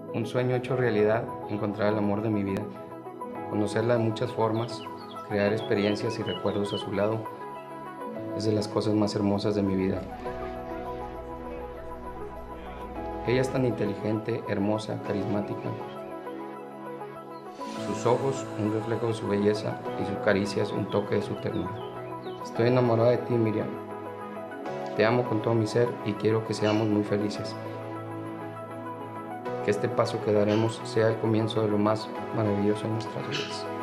Un sueño hecho realidad, encontrar el amor de mi vida, conocerla de muchas formas, crear experiencias y recuerdos a su lado, es de las cosas más hermosas de mi vida. Ella es tan inteligente, hermosa, carismática. Sus ojos, un reflejo de su belleza, y sus caricias, un toque de su ternura. Estoy enamorada de ti, Miriam. Te amo con todo mi ser y quiero que seamos muy felices. Que este paso que daremos sea el comienzo de lo más maravilloso en nuestras vidas.